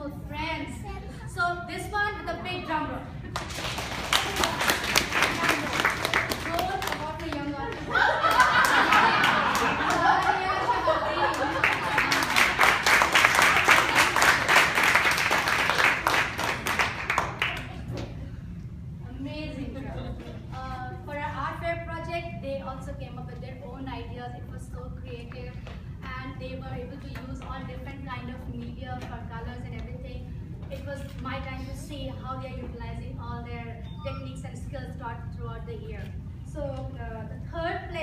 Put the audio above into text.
wonderful friends. So this one with a big drum roll. Roll about the young one. Amazing drum. For our art fair project, they also came up with their own ideas. It was so creative, and they were able to use all different kind of media for colors and everything. It was my time to see how they are utilizing all their techniques and skills taught throughout the year. So the third place